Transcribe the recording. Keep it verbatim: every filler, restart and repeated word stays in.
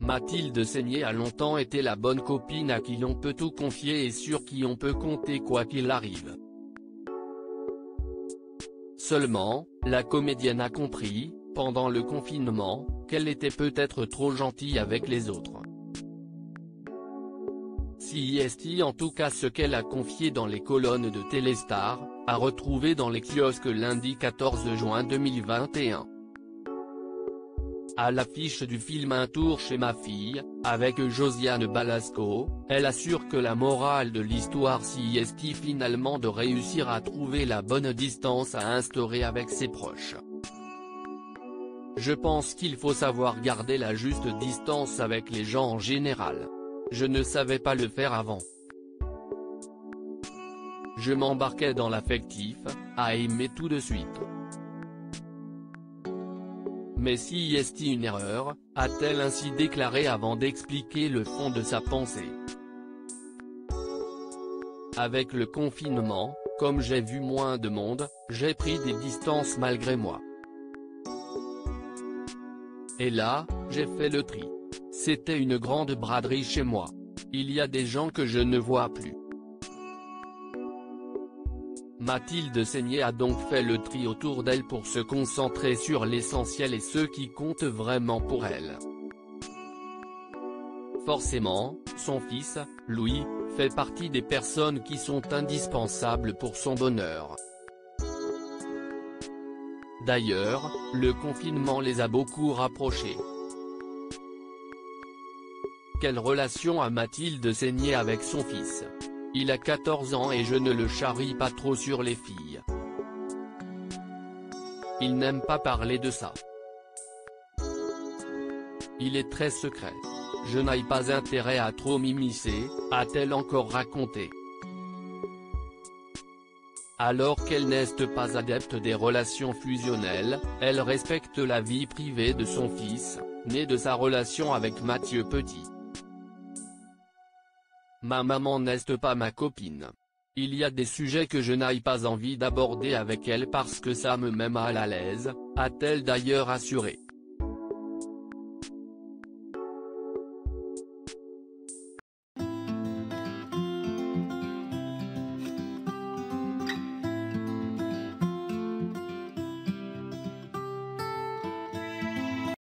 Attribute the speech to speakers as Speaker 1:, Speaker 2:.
Speaker 1: Mathilde Seigné a longtemps été la bonne copine à qui l'on peut tout confier et sur qui on peut compter quoi qu'il arrive. Seulement, la comédienne a compris, pendant le confinement, qu'elle était peut-être trop gentille avec les autres. C'est en tout cas ce qu'elle a confié dans les colonnes de Téléstar, à retrouver dans les kiosques lundi quatorze juin deux mille vingt et un. À l'affiche du film Un tour chez ma fille, avec Josiane Balasco, elle assure que la morale de l'histoire c'est finalement de réussir à trouver la bonne distance à instaurer avec ses proches. Je pense qu'il faut savoir garder la juste distance avec les gens en général. Je ne savais pas le faire avant. Je m'embarquais dans l'affectif, à aimer tout de suite. Mais si est une erreur, a-t-elle ainsi déclaré avant d'expliquer le fond de sa pensée. Avec le confinement, comme j'ai vu moins de monde, j'ai pris des distances malgré moi. Et là, j'ai fait le tri. C'était une grande braderie chez moi. Il y a des gens que je ne vois plus. Mathilde Seigné a donc fait le tri autour d'elle pour se concentrer sur l'essentiel et ceux qui comptent vraiment pour elle. Forcément, son fils, Louis, fait partie des personnes qui sont indispensables pour son bonheur. D'ailleurs, le confinement les a beaucoup rapprochés. Quelle relation a Mathilde Seigné avec son fils? Il a quatorze ans et je ne le charrie pas trop sur les filles. Il n'aime pas parler de ça. Il est très secret. Je n'ai pas intérêt à trop m'immiscer, a-t-elle encore raconté. Alors qu'elle n'est pas adepte des relations fusionnelles, elle respecte la vie privée de son fils, né de sa relation avec Mathieu Petit. Ma maman n'est pas ma copine. Il y a des sujets que je n'ai pas envie d'aborder avec elle parce que ça me met mal à l'aise, a-t-elle d'ailleurs assuré.